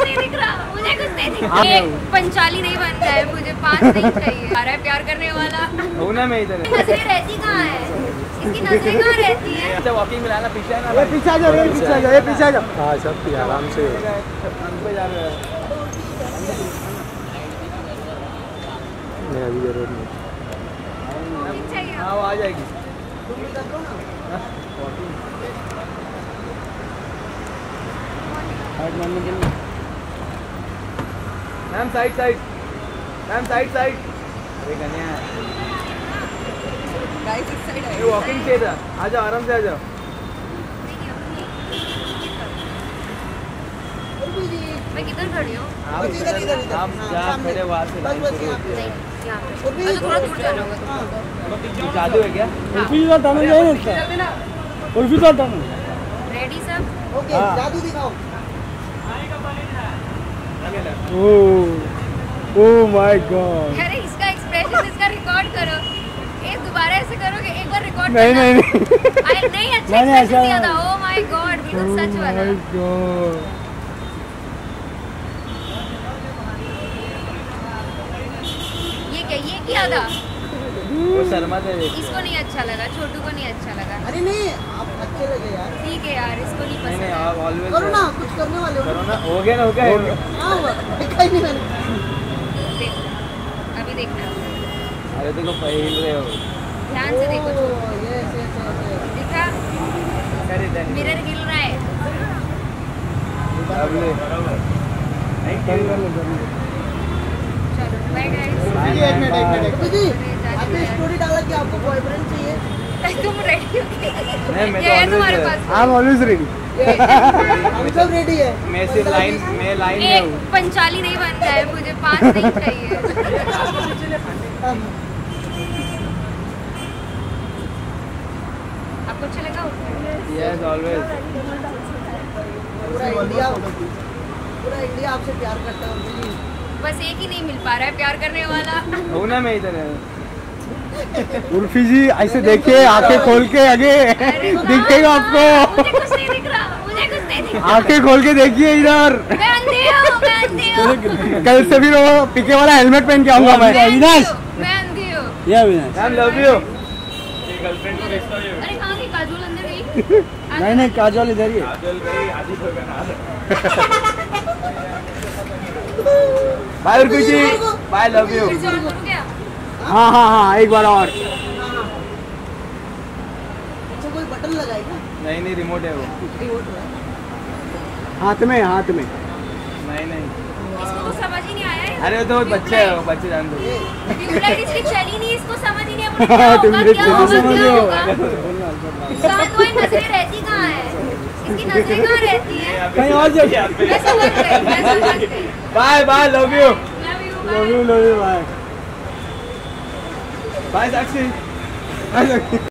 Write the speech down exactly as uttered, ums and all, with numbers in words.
नहीं दिख रहा, मुझे कुछ नहीं दिख रहा। एक पंचाली नहीं बनता है, मुझे पाँच नहीं चाहिए। आ रहा है प्यार करने वाला। होना में इधर नजरें रहती कहाँ है? इसकी नजरें कहाँ रहती है? अच्छा वॉकिंग में लाना पीछे है ना। ये पीछे आ जाओ, ये पीछे आ जाओ, ये पीछे आ जाओ। हाँ सब आराम से हम पे जा रहे हैं। नहीं अभी जरूरत नहीं। हाँ वो आ जाएगी। Ma'am side side, ma'am side side. अरे कन्या ये वॉकिंग चाहिए था। आ जाओ आराम से आ जाओ। मैं किधर खड़ी हूँ? आप आप जहाँ खड़े वहाँ से लाइन शुरू होती है। अच्छा थोड़ा दूर जाना होगा। जादू है क्या? उल्फी का टाइम है ना, उल्फी का टाइम। रेडी सब? ओके जादू दिखाओ। Oh oh my god. अरे इसका एक्सप्रेशन इसका रिकॉर्ड करो। ये दोबारा ऐसे करो कि एक बार रिकॉर्ड नहीं नहीं नहीं अरे नहीं अच्छा एक्सप्रेशन दिया था। ओह माय गॉड बिल्कुल सच वाला। Oh my god. ये क्या ये क्या था? वो शर्मा थे। इसको नहीं अच्छा लगा, छोटू को नहीं अच्छा लगा। अरे नहीं आप अच्छे लगे यार। ठीक है यार इसको नहीं नहीं पसंद। नहीं आप ऑलवेज करो ना, कुछ करने वाले हो। करो ना। हो गया ना, हो गया। हाँ हुआ, दिखा ही नहीं मैंने। देख अभी देखना अरे देखो पहल रहे हो। ध्यान से देखो। Oh, yes yes yes. दिखा करे देने मिरर हिल रहा है। अब ले चलो बाय गाइस। एक मिनट एक मिनट दीदी, आपने स्टोरी डाला कि आपको बॉयफ्रेंड चाहिए। तुम रेडी हो? नहीं मैं ये है तो तुम्हारे ऑलवेज पास? I am always ready. हम सब रेडी है। मैं सिर्फ लाइन मैं लाइन में एक हूँ। पंचाली नहीं बनता है, मुझे पाँच नहीं चाहिए। आपको अच्छा लगा? Yes always. पूरा इंडिया पूरा इंडिया आपसे प्यार करता है। बस एक ही नहीं मिल पा रहा है प्यार करने वाला। होना में इधर है। उर्फी जी ऐसे देखिए, आंखें खोल के आगे दिखेगा आपको। मुझे कुछ नहीं दिख रहा, मुझे कुछ नहीं दिख रहा। आंखें खोल के देखिए इधर। मैं अंधी हूँ, मैं अंधी हूँ। कल से फिर वो पीके वाला हेलमेट पहन के आऊंगा मैं। मैं अंधी हूँ, मैं अंधी हूँ। या अविनाश मैम लव यू। अरे कहाँ गई काजोल? अंदर गई? नहीं नहीं काजल इधर ही है। Bye Urfi ji, bye love you. फिर से ऑन करूँ क्या? हाँ हाँ हाँ एक बार और। अच्छा कोई बटन लगाएगा? नहीं नहीं रिमोट है वो। हाथ में हाथ में। नहीं नहीं इसको तो समझ ही नहीं आया है। अरे वो तो बच्चे है, वो बच्चे जान दो। ट्यूबलाइट इसकी चली नहीं, इसको समझ ही नहीं अपने क्या होगा, क्या होगा, क्या होगा। कहाँ कोई नजरें रहती कहाँ है? इसकी नजरें कहाँ रहती है? कहीं और जाओ। मैं समझ गई, मैं समझ गई। Bye bye love you. Love you, love bye. You love you bye bye Sakshi.